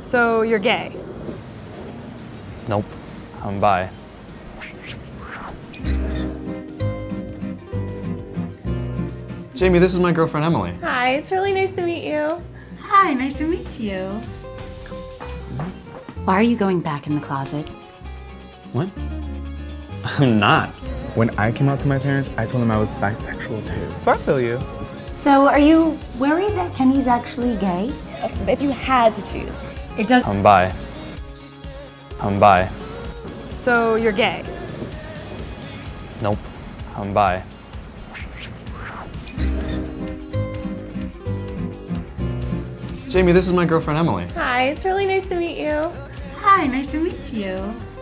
So you're gay? Nope, I'm bi. Jamie, this is my girlfriend Emily. Hi, it's really nice to meet you. Hi, nice to meet you. Why are you going back in the closet? What? I'm not. When I came out to my parents, I told them I was bisexual too. So I feel you. So are you worried that Kenny's actually gay? If you had to choose. It doesn't. I'm bi. I'm bi. So you're gay? Nope, I'm bi. Jamie, this is my girlfriend Emily. Hi, it's really nice to meet you. Hi, nice to meet you.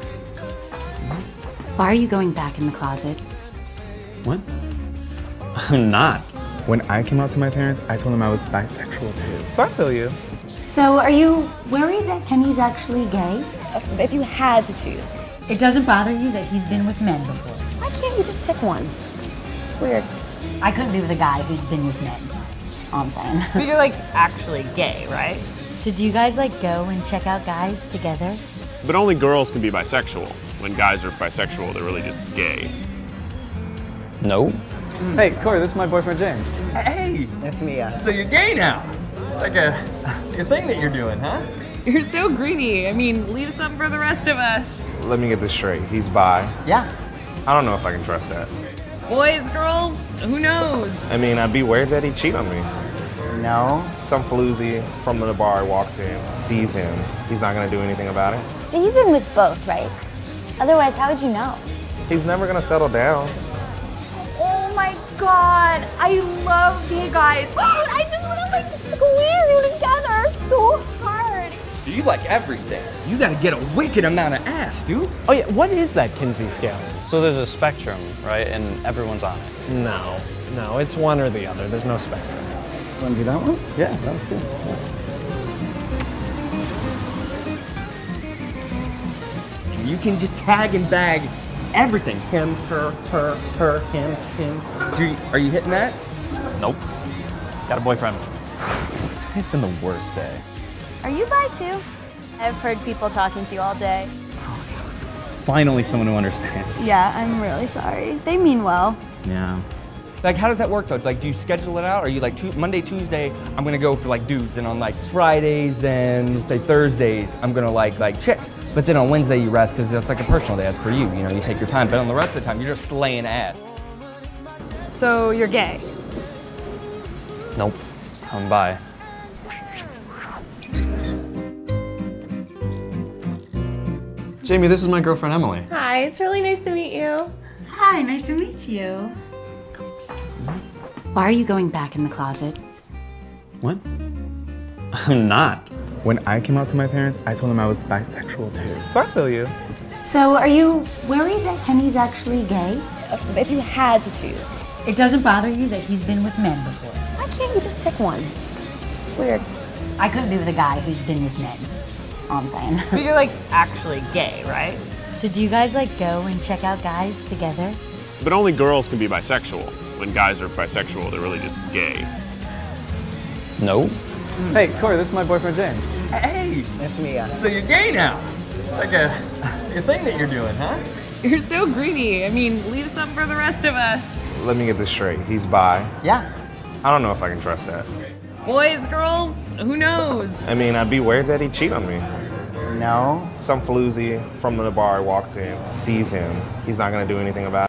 Why are you going back in the closet? What? I'm not. When I came out to my parents, I told them I was bisexual too. So I feel you. So are you worried that Kenny's actually gay? If you had to choose. It doesn't bother you that he's been with men before? Why can't you just pick one? It's weird. I couldn't be with a guy who's been with men. All I'm saying. But you're like actually gay, right? So do you guys like go and check out guys together? But only girls can be bisexual. When guys are bisexual, they're really just gay. Nope. Hey, Corey, this is my boyfriend James. Hey, that's me. So you're gay now? It's like a thing that you're doing, huh? You're so greedy. I mean, leave some for the rest of us. Let me get this straight. He's bi. Yeah. I don't know if I can trust that. Boys, girls, who knows? I mean, I'd be worried that he'd cheat on me. No. Some floozy from the bar walks in, sees him. He's not gonna do anything about it. So you've been with both, right? Otherwise, how would you know? He's never gonna settle down. Oh my god, I love gay guys. I just want to like squeeze you together so hard. So you like everything. You gotta get a wicked amount of ass, dude. Oh yeah, what is that Kinsey scale? So there's a spectrum, right? And everyone's on it. No, it's one or the other. There's no spectrum. Want to do that one? Yeah, that was it. And you can just tag and bag everything. Him, her, him. Are you hitting that? Nope. Got a boyfriend. Today's been the worst day. Are you bi too? I've heard people talking to you all day. Finally, someone who understands. Yeah, I'm really sorry. They mean well. Yeah. Like, how does that work though? Like, do you schedule it out? Or are you like, Monday, Tuesday, I'm gonna go for like dudes, and on like Fridays and say Thursdays, I'm gonna like chicks. But then on Wednesday you rest because that's like a personal day. That's for you. You know, you take your time. But on the rest of the time, you're just slaying ass. So you're gay? Nope, I'm bi. Jamie, this is my girlfriend Emily. Hi, it's really nice to meet you. Hi, nice to meet you. Why are you going back in the closet? What? I'm not. When I came out to my parents, I told them I was bisexual too. So I feel you. So are you worried that Kenny's actually gay? If you had to choose. It doesn't bother you that he's been with men before? Why can't you just pick one? It's weird. I couldn't be with a guy who's been with men. All I'm saying. But you're like actually gay, right? So do you guys like go and check out guys together? But only girls can be bisexual. When guys are bisexual, they're really just gay. Nope. Hey, Corey, this is my boyfriend James. Hey, That's me. so you're gay now? It's like a thing that you're doing, huh? You're so greedy. I mean, leave some for the rest of us. Let me get this straight. He's bi. Yeah. I don't know if I can trust that. Boys, girls, who knows? I mean, I'd be worried that he'd cheat on me. No. Some floozy from the bar walks in, sees him. He's not gonna do anything about it.